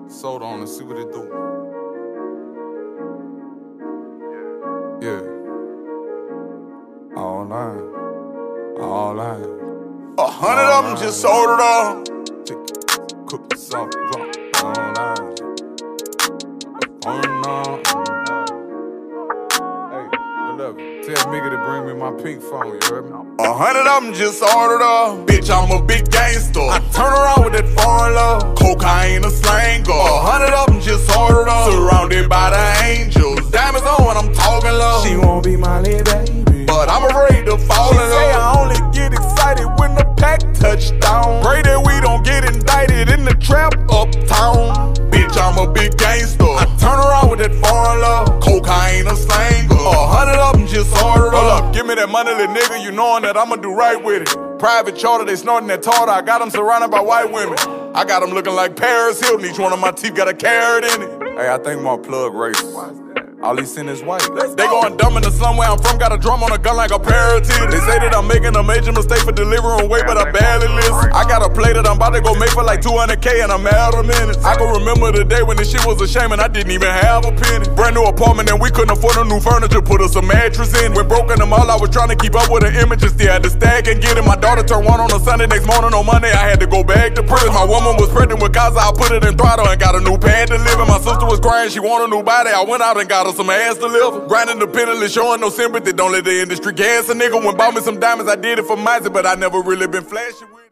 Soda on and see what it do. Yeah. All line. All line. 100 of them just sold it all. Cook the salt, drunk. All line. Hey, whatever. Tell Migga to bring me my pink phone, you heard me? 100 of them just ordered up. Bitch, I'm a big gangster. I turn around with that foreign love. Cocaine a slanger. 100 of them just ordered up. Surrounded by the angels. Diamonds on when I'm talking love. She won't be my little baby, But I'm afraid to fall in love. say I only get excited when the pack touchdown. Pray that we don't get indicted in the trap uptown. Bitch, I'm a big gangster. I turn around with that foreign love. Cocaine a slanger. 100 of them just ordered up. Hold up, give me that money, little nigga. You knowin' that I'ma do right with it. Private charter, they snorting that tartar. I got them surrounded by white women. I got them looking like Paris Hilton. Each one of my teeth got a carrot in it. Hey, I think my plug racist. All he seen is white. They going dumb in the slum where I'm from. Got a drum on a gun like a pair of titties. They say that I'm making a major mistake for delivering weight, but I barely listen. I got a play that I'm about to go make for like 200K and I'm out of minutes. I can remember the day when this shit was a shame and I didn't even have a penny. Brand new apartment and we couldn't afford no new furniture. Put us a mattress in. When broken them all, I was trying to keep up with the images. Still had to stack and get it. My daughter turned 1 on a Sunday. Next morning on Monday, I had to go back to prison. My woman was pregnant with Gaza. I put it in throttle and got a new pad to live in. My sister was crying. She wanted a new body. I went out and got her some ass to live. Grinding the penniless, showing no sympathy. Don't let the industry gas a nigga. When bought me some diamonds, I did it for Mizey, but I never really been flashy with.